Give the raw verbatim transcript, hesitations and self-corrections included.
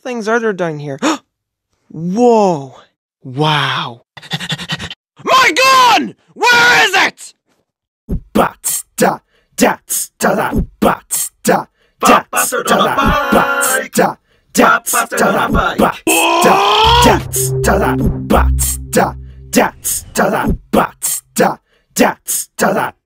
things are there down here? Whoa! Wow! My gun! Where is it? But da dats da da but da dats da da but da dats da da but da dats da da but da dats da da but da dats da da